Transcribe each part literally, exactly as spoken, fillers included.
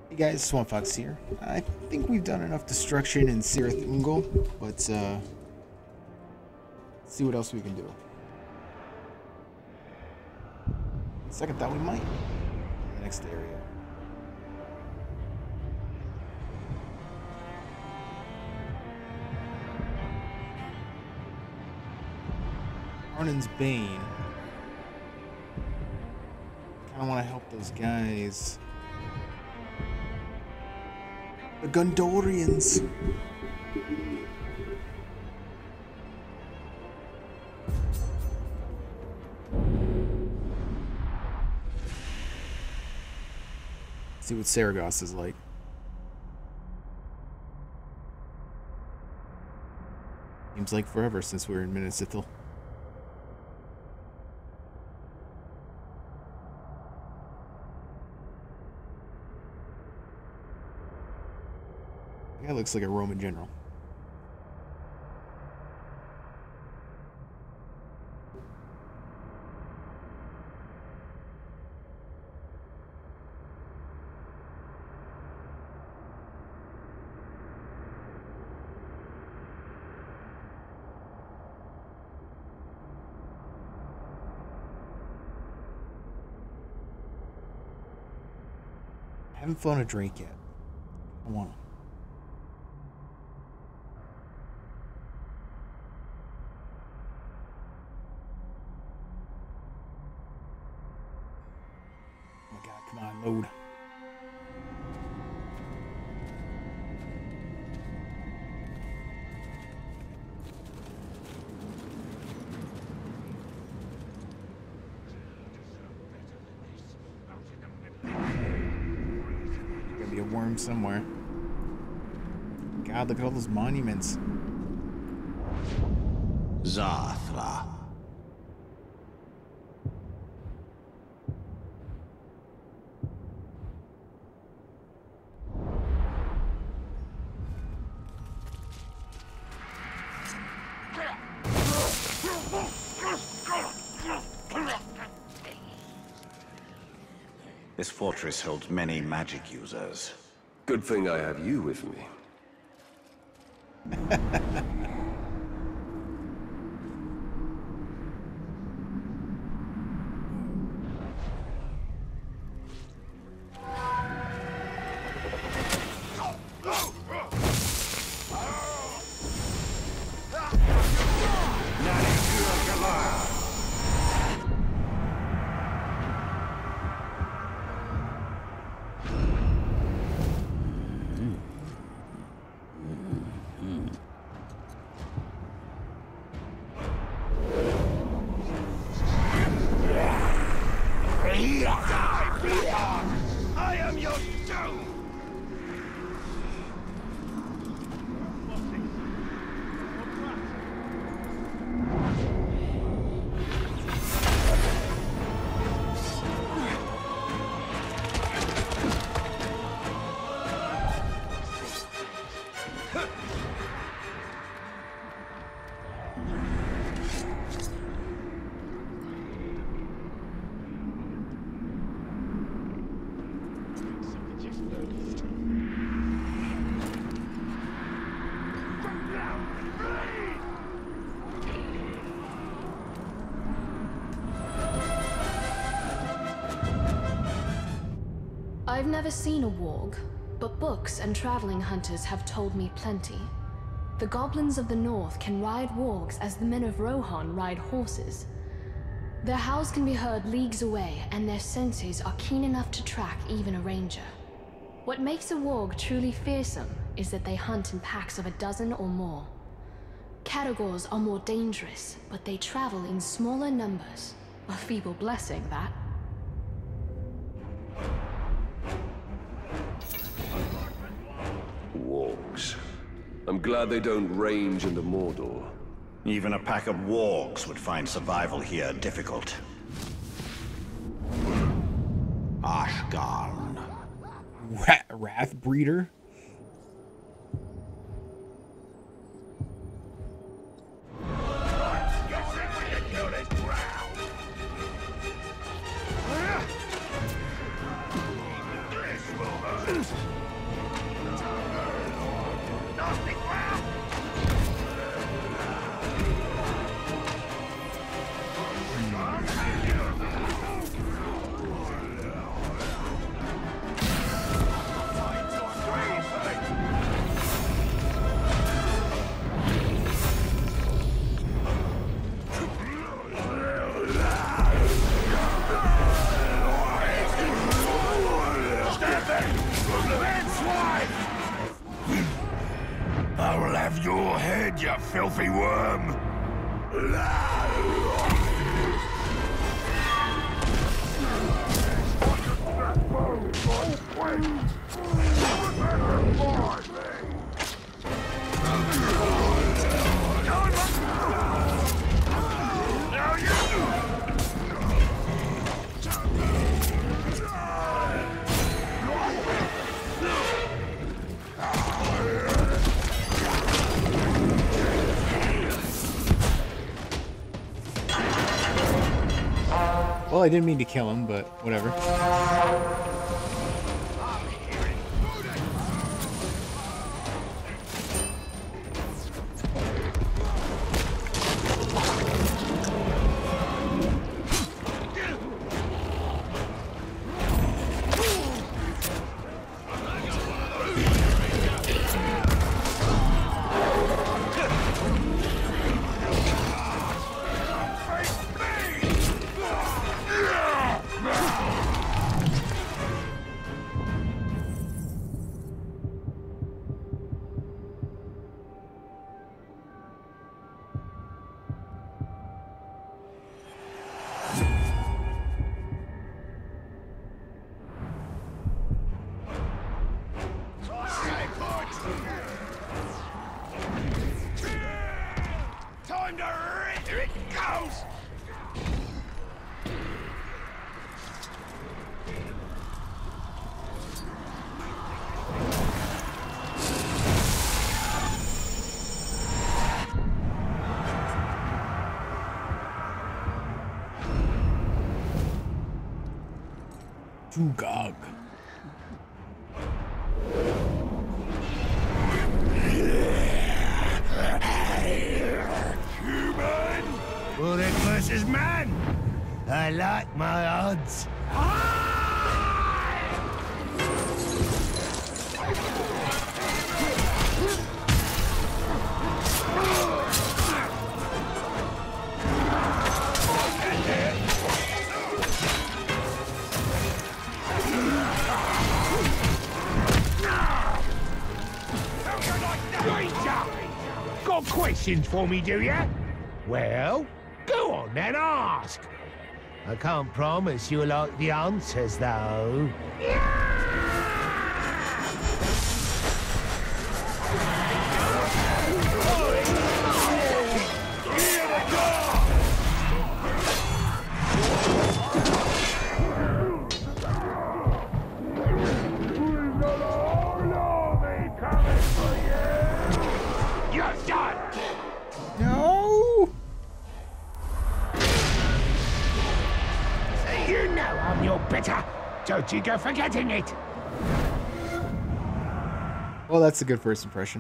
Hey guys, Swampfox here. I think we've done enough destruction in Cirith Ungol, but uh, let's see what else we can do. Second thought, we might in the next area. Arnon's Bane. Kind of want to help those guys. The Gondorians. See what Seregost is like. Seems like forever since we were in Minas Ithil. That looks like a Roman general. I haven't flown a drink yet. I want to. Come on, load. Gotta be a worm somewhere. God, look at all those monuments. Zathra. This fortress holds many magic users. Good thing I have you with me. I am your doom! I've never seen a warg, but books and traveling hunters have told me plenty. The goblins of the north can ride wargs as the men of Rohan ride horses. Their howls can be heard leagues away, and their senses are keen enough to track even a ranger. What makes a warg truly fearsome is that they hunt in packs of a dozen or more. Categors are more dangerous, but they travel in smaller numbers. A feeble blessing, that. Wargs. I'm glad they don't range into Mordor. Even a pack of wargs would find survival here difficult. Ashgarn. Rat, Wrath Breeder? This will hurt. I will have your head, you filthy worm! Well, I didn't mean to kill him, but whatever. Time to rip! Here it goes! Dugog. Bullet versus man! I like my odds. Got questions for me, do ya? Well, go on then, ask. I can't promise you'll like the answers, though. You're done! No! You know I'm your bitter. Don't you go forgetting it. Well, that's a good first impression.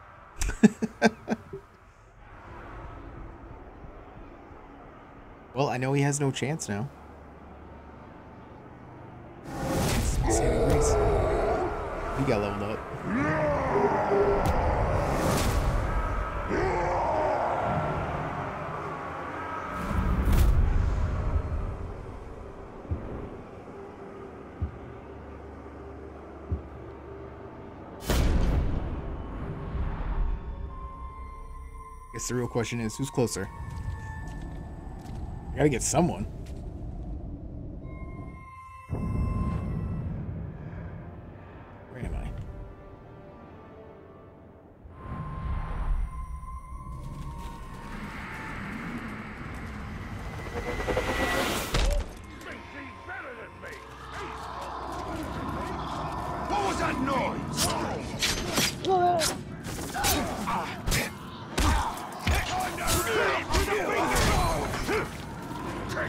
Well, I know he has no chance now. He got leveled up. I guess the real question is, who's closer? I gotta get someone. Where am I? What was that noise?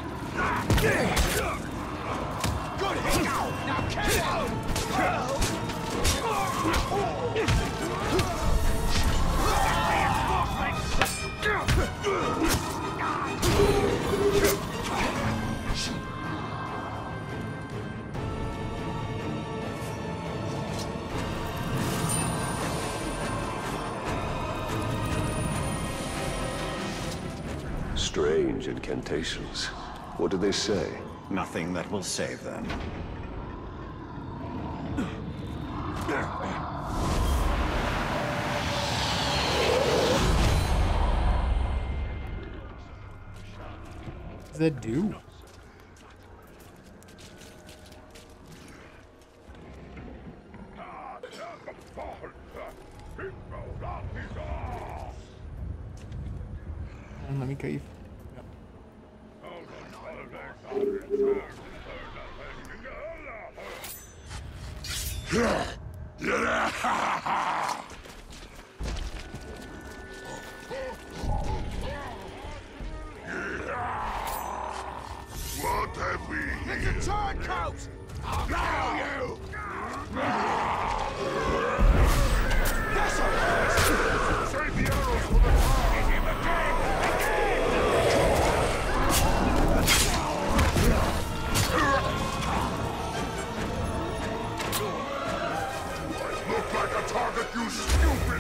Good hit! Now kill him! Strange incantations. What do they say? Nothing that will save them. What does that do? And let me cut you. What have we here? It's a turncoat! I'll blow you! That's all right! Save the arrows for the target! Hit him again! I look like a target, you stupid!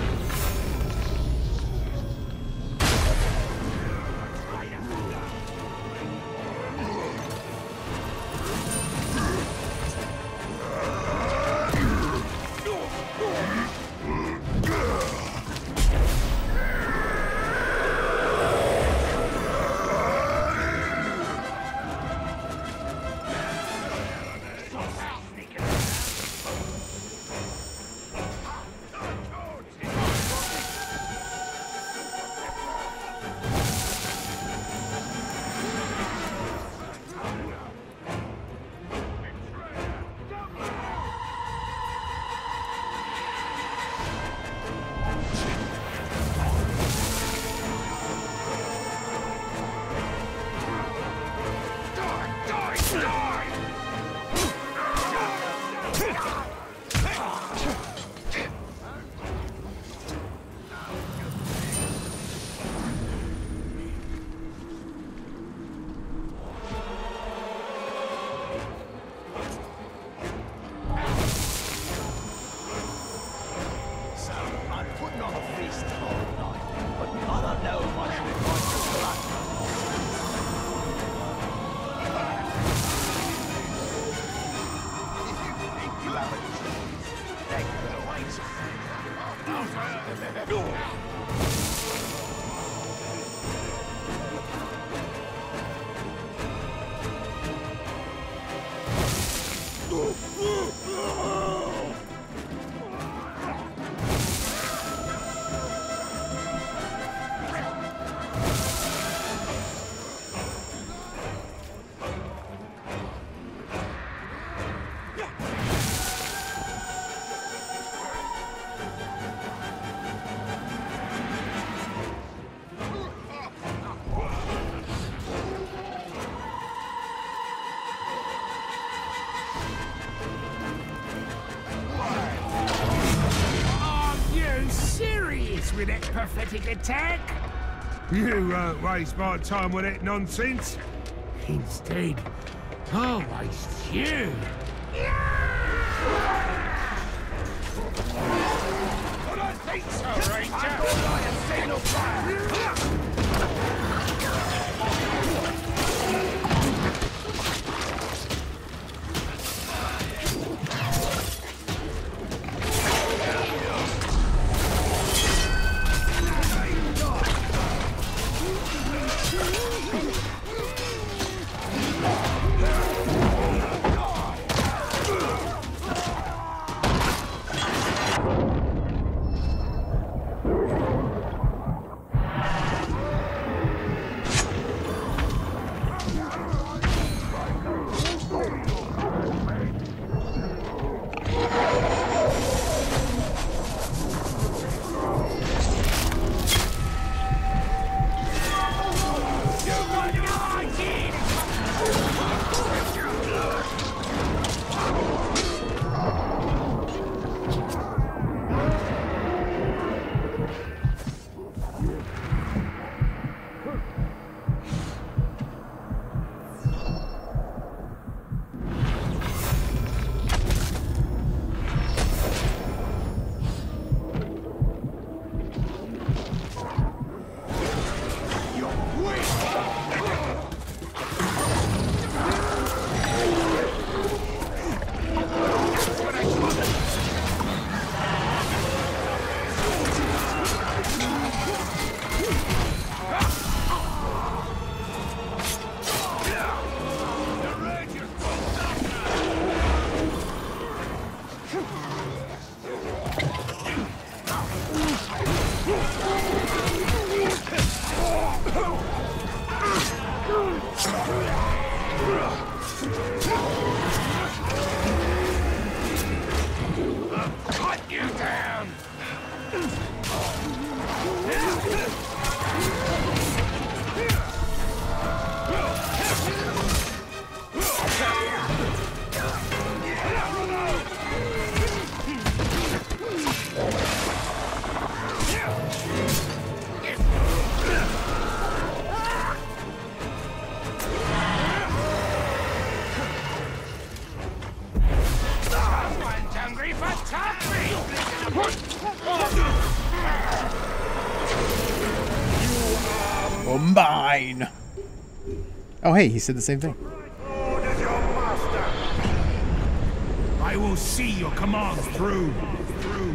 With that pathetic attack? You won't waste my time with that nonsense. Instead, I'll waste you. I don't think so, Ranger. I have signal fire. Ugh! Oh, mine! Oh, hey, he said the same thing. Orders your master. I will see your commands through. Through.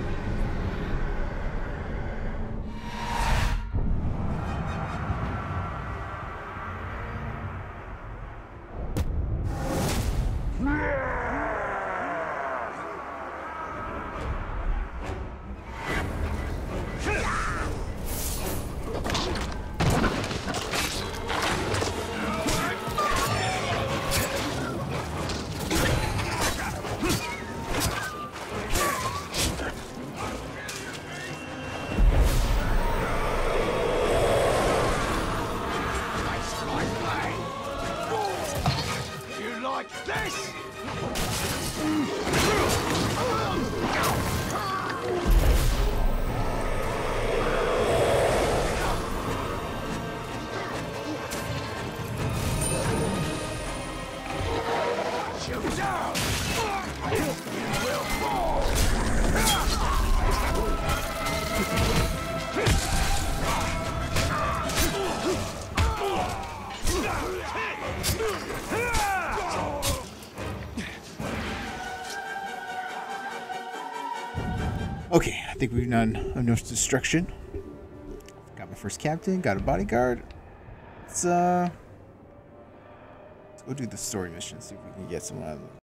Okay, I think we've done enough destruction. Got my first captain, got a bodyguard. Let's uh let's go do the story mission, see if we can get some out of them.